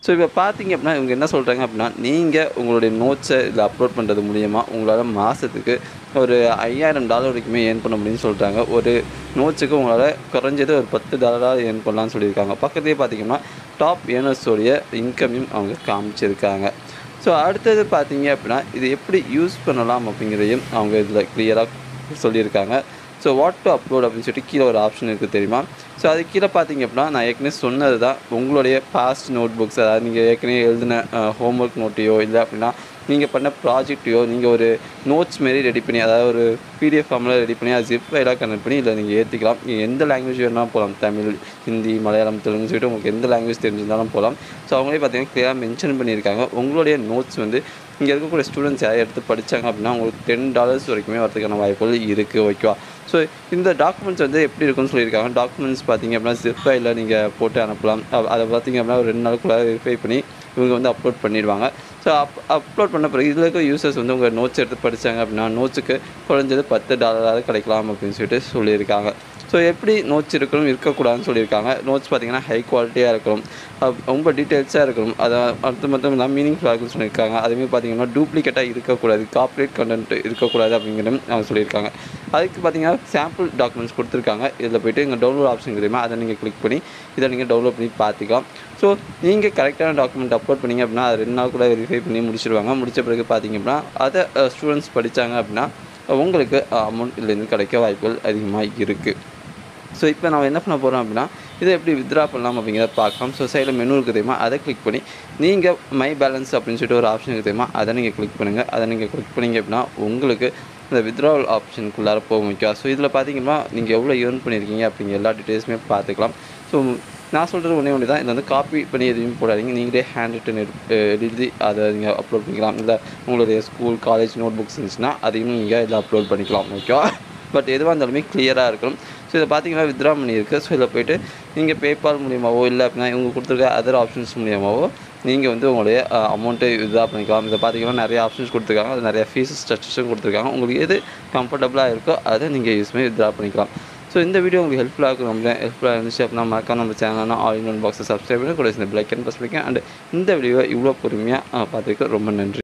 So இப்போ பார்த்தீங்க அப்படின்னா இவங்க என்ன சொல்கிறாங்க அப்படின்னா, நீங்கள் உங்களுடைய நோட்ஸை இதில் அப்லோட் பண்ணுறது மூலிமா உங்களால் மாதத்துக்கு ஒரு $5000 வரைக்குமே ஏர்ன் பண்ண முடியும்னு சொல்கிறாங்க. ஒரு நோட்ஸுக்கு உங்களால் குறைஞ்சது ஒரு $10 ஏர்ன் பண்ணலான்னு சொல்லியிருக்காங்க. பக்கத்துலேயே பார்த்தீங்கன்னா டாப் ஏர்னர்ஸோடைய இன்கமையும் அவங்க காமிச்சிருக்காங்க. ஸோ அடுத்தது பார்த்தீங்க அப்படின்னா இது எப்படி யூஸ் பண்ணலாம் அப்படிங்கிறதையும் அவங்க இதில் கிளியராக சொல்லியிருக்காங்க. ஸோ வாட் டு அப்லோட் அப்படின்னு சொல்லிட்டு கீழே ஒரு ஆப்ஷன் இருக்குது தெரியுமா? ஸோ அது கீழே பார்த்தீங்க அப்படின்னா நான் ஏற்கனவே சொன்னது தான் உங்களுடைய பாஸ்ட் நோட் புக்ஸ், அதாவது நீங்கள் ஏற்கனவே எழுதின ஹோம்ஒர்க் நோட்டையோ இல்லை அப்படின்னா நீங்கள் பண்ண ப்ராஜெக்டையோ நீங்கள் ஒரு நோட்ஸ் மாரி ரெடி பண்ணி, அதாவது ஒரு பிடிஎஃப் ஃபார்மில் ரெடி பண்ணி அது ஜிப் ஃபைலாக கன்வெர்ட் பண்ணி இதில் நீங்கள் ஏற்றிக்கலாம். நீங்கள் எந்த லாங்குவேஜ் வேணாலும் போகலாம், தமிழ், ஹிந்தி, மலையாளம், தெலுங்கு சொல்லிட்டு உங்களுக்கு எந்த லாங்குவேஜ் தெரிஞ்சிருந்தாலும் போகலாம். ஸோ அவங்களே பார்த்தீங்கன்னா கிளியராக மென்ஷன் பண்ணியிருக்காங்க. உங்களுடைய நோட்ஸ் வந்து இங்கே இருக்கக்கூடிய ஸ்டூடெண்ட்ஸ் யாரும் எடுத்து படித்தாங்க அப்படின்னா உங்களுக்கு $10 வரைக்குமே வரதுக்கான வாய்ப்புகள் இருக்குது. ஓகேவா? ஸோ இந்த டாக்குமெண்ட்ஸ் வந்து எப்படி இருக்குன்னு சொல்லியிருக்காங்க. டாக்குமெண்ட்ஸ் பார்த்தீங்க அப்படின்னா ஜிப் ஃபைலில் நீங்கள் போட்டு அனுப்பலாம். அதை பார்த்தீங்க அப்படின்னா ஒரு 2 நாளுக்குள்ளே வெரிஃபை பண்ணி இவங்க வந்து அப்லோட் பண்ணிடுவாங்க. ஸோ அப்லோட் பண்ண பிறகு இதில் இருக்க யூசர்ஸ் வந்து உங்கள் நோட்ஸ் எடுத்து படித்தாங்க அப்படின்னா நோட்ஸுக்கு குறைஞ்சது $10 கிடைக்கலாம் அப்படின்னு சொல்லிட்டு சொல்லியிருக்காங்க. ஸோ எப்படி நோட்ஸ் இருக்கணும் இருக்கக்கூடாதுன்னு சொல்லியிருக்காங்க. நோட்ஸ் பார்த்திங்கன்னா ஹை குவாலிட்டியாக இருக்கணும், ரொம்ப டீட்டெயில்ஸாக இருக்கணும், அதை அடுத்து மட்டும் இல்லாமல் மீனிங்ஃபுல்லாக இருக்குன்னு சொல்லியிருக்காங்க. அதேமாதிரி பார்த்திங்கன்னா டூப்ளிகேட்டாக இருக்கக்கூடாது, கார்ப்பரேட் கண்டென்ட் இருக்கக்கூடாது அப்படிங்கிறதும் அவங்க சொல்லியிருக்காங்க. அதுக்கு பார்த்திங்கன்னா சாம்பிள் டாக்குமெண்ட்ஸ் கொடுத்துருக்காங்க. இதில் போய்ட்டு இங்கே டவுன்லோட் ஆப்ஷன் தெரியுமா, அதை நீங்கள் கிளிக் பண்ணி இதை நீங்கள் டவுன்லோட் பண்ணி பார்த்துக்கலாம். ஸோ நீங்கள் கரெக்டான டாக்குமெண்ட் அப்லோட் பண்ணிங்க அப்படின்னா அது 2 நாள் கூட வெரிஃபை பண்ணி முடிச்சிடுவாங்க. முடித்த பிறகு பார்த்திங்க அப்படின்னா அதை ஸ்டூடெண்ட்ஸ் படித்தாங்க அப்படின்னா உங்களுக்கு அமௌண்ட் இதுலேருந்து கிடைக்க வாய்ப்புகள் அதிகமாக இருக்குது. ஸோ இப்போ நான் என்ன பண்ண போகிறோம் அப்படின்னா இதை எப்படி வித்ட்ரா பண்ணலாம் அப்படிங்கிறத பார்க்கலாம். ஸோ சைடில் மெனு இருக்குது தெரியுமா, அதை கிளிக் பண்ணி நீங்கள் மை பேலன்ஸ் அப்படின்னு சொல்லிட்டு ஒரு ஆப்ஷன் இருக்குது தெரியுமா, அதை நீங்கள் கிளிக் பண்ணுங்கள். அதை நீங்கள் கிளிக் பண்ணிங்க அப்படின்னா உங்களுக்கு இந்த வித்ட்ராவல் ஆப்ஷனுக்குள்ளார போகும். ஓகே, ஸோ இதில் பார்த்தீங்கன்னா நீங்கள் எவ்வளோ ஏர்ன் பண்ணியிருக்கீங்க அப்படிங்கிற எல்லா டீட்டெயில்ஸுமே பார்த்துக்கலாம். ஸோ நான் சொல்கிறது ஒன்றே தான், இதை வந்து காப்பி பண்ணி எதுவும் போடாதீங்க, நீங்களே ஹேண்ட் ரிட்டன் எழுதி அதை நீங்கள் அப்லோட் பண்ணிக்கலாம். இல்லை உங்களுடைய ஸ்கூல் காலேஜ் நோட் புக்ஸ் இருந்துச்சுன்னா அதையும் நீங்கள் இதில் அப்லோட் பண்ணிக்கலாம். ஓகேவா? பட் எதுவாக இருந்தாலுமே கிளியராக இருக்கணும். ஸோ இதை பார்த்தீங்கன்னா வித்ட்ரா பண்ணியிருக்கு. ஸோ இதில் போய்ட்டு நீங்கள் பேபால் மூலியமாகவோ இல்லை அப்படின்னா இவங்க கொடுத்துருக்க அதர் ஆப்ஷன்ஸ் மூலியமாகவோ நீங்கள் வந்து உங்களுடைய அமௌண்ட்டை வித்ட்ரா பண்ணிக்கலாம். இதை பார்த்தீங்கன்னா நிறைய ஆப்ஷன்ஸ் கொடுத்துருக்காங்க, அது நிறைய ஃபீஸ் ஸ்ட்ரக்சர்ஸும் கொடுத்துருக்காங்க. உங்களுக்கு எது கம்ஃபர்டபுளாக இருக்கோ அதை நீங்கள் யூஸ் பண்ணி வித்ட்ரா பண்ணிக்கலாம். ஸோ இந்த வீடியோ உங்களுக்கு ஹெல்ப்ஃபுல்லாக இருக்கும். ரொம்ப ஹெல்ப்ஃபுல்லாக இருந்துச்சு அப்படின்னா மறக்காம நம்ம சேனல்னா ஆல் இன் ஒன் பாக்ஸை சப்ஸ்கிரைப் பண்ணி கூட இந்த பெல் ஐக்கன் ப்ரெஸ் பண்ணிக்கேன். அண்ட் இந்த வீடியோவை இவ்வளோ பொறுமையாக பார்த்துருக்க ரொம்ப நன்றி.